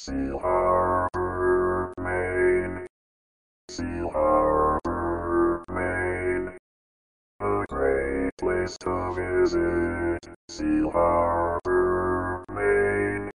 Seal Harbor, Maine. Seal Harbor, Maine. A great place to visit. Seal Harbor.